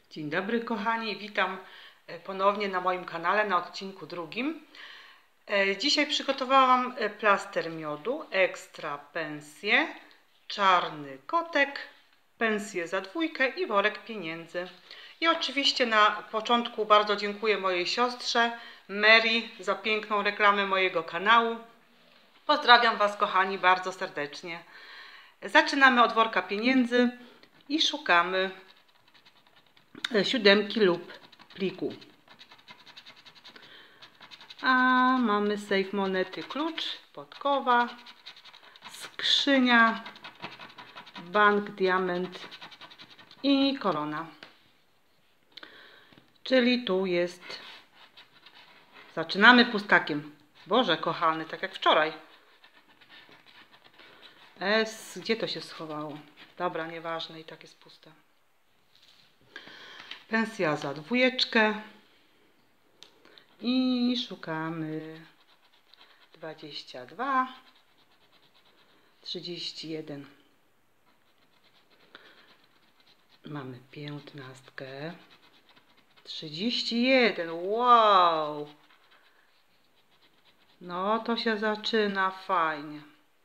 Dzień dobry kochani, witam ponownie na moim kanale na odcinku drugim. Dzisiaj przygotowałam plaster miodu, ekstra pensję, czarny kotek, pensję za dwójkę i worek pieniędzy. I oczywiście na początku bardzo dziękuję mojej siostrze Mary za piękną reklamę mojego kanału. Pozdrawiam Was kochani bardzo serdecznie. Zaczynamy od worka pieniędzy i szukamy siódemki lub pliku. A mamy sejf monety, klucz, podkowa, skrzynia, bank, diament i korona. Czyli tu jest... Zaczynamy pustakiem. Boże kochany, tak jak wczoraj. Gdzie to się schowało? Dobra, nieważne, i tak jest puste. Pensja za dwójeczkę i szukamy 22, 31. Mamy 15, 31. Wow! No to się zaczyna fajnie.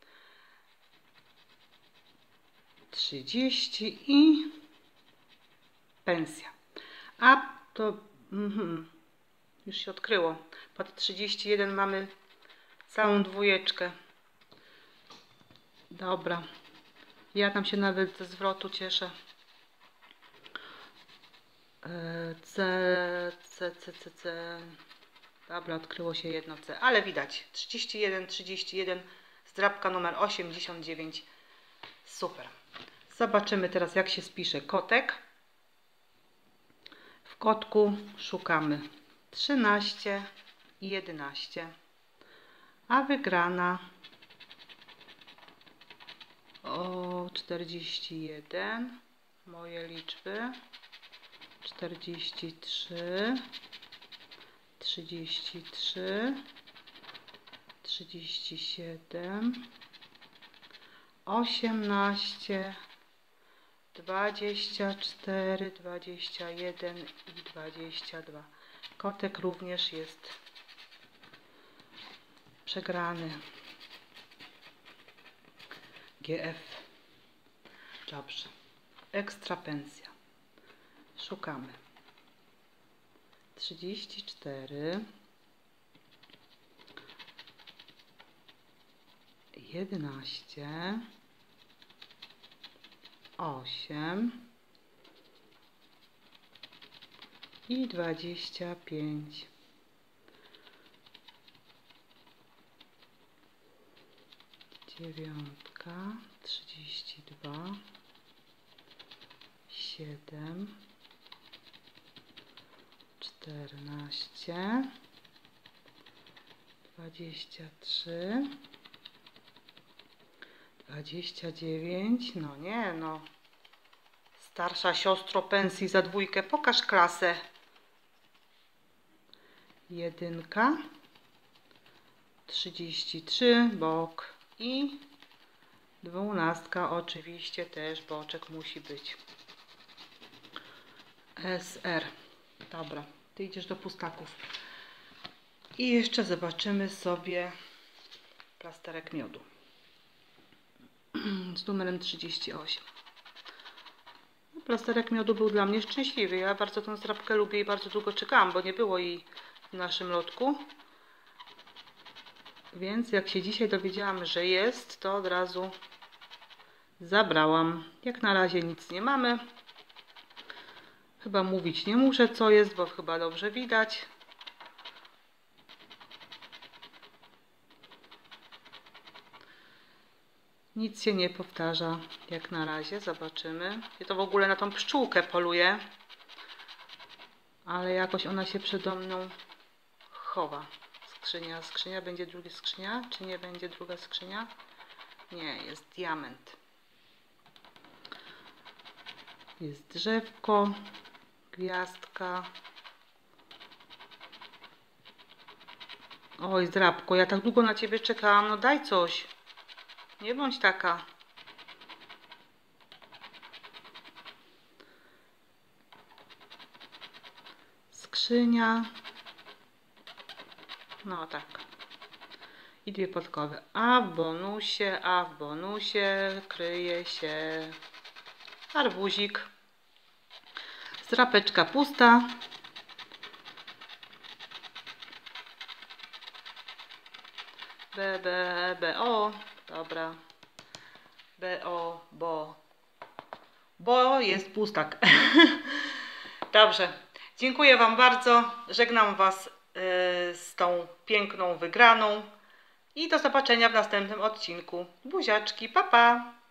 30 i pensja. A to już się odkryło. Pod 31 mamy całą dwójeczkę. Dobra. Ja tam się nawet ze zwrotu cieszę. C. Dobra, odkryło się jedno C. Ale widać. 31, 31. Zdrabka numer 89. Super. Zobaczymy teraz, jak się spisze kotek. W kotku szukamy 13 i 11, a wygrana 41, moje liczby 43, 33, 37, 18, 24, 21 i 22. Kotek również jest przegrany. GF. Dobrze. Ekstra pensja. Szukamy. 34, 11, 8 i 25. Dziewiątka, 32, 7, 14, 23, 29, no nie, no. Starsza siostro pensji za dwójkę, pokaż klasę. 1, 33, bok i 12, oczywiście też boczek musi być. SR. Dobra, ty idziesz do pustaków. I jeszcze zobaczymy sobie plasterek miodu z numerem 38. Plasterek miodu był dla mnie szczęśliwy. Ja bardzo tę zdrabkę lubię i bardzo długo czekałam, bo nie było jej w naszym lotku. Więc jak się dzisiaj dowiedziałam, że jest, to od razu zabrałam. Jak na razie nic nie mamy. Chyba mówić nie muszę, co jest, bo chyba dobrze widać. Nic się nie powtarza, jak na razie. Zobaczymy. Ja to w ogóle na tą pszczółkę poluję. Ale jakoś ona się przede mną chowa. Skrzynia. Skrzynia. Będzie druga skrzynia? Czy nie będzie druga skrzynia? Nie, jest diament. Jest drzewko. Gwiazdka. Oj, zdrabko, ja tak długo na ciebie czekałam. No daj coś. Nie bądź taka. skrzynia. No tak. I 2 podkowy. A w bonusie kryje się arbuzik. Zdrapeczka pusta. O, dobra. Bo jest pustak. Dobrze. Dziękuję Wam bardzo. Żegnam Was z tą piękną wygraną. I do zobaczenia w następnym odcinku. Buziaczki, pa pa!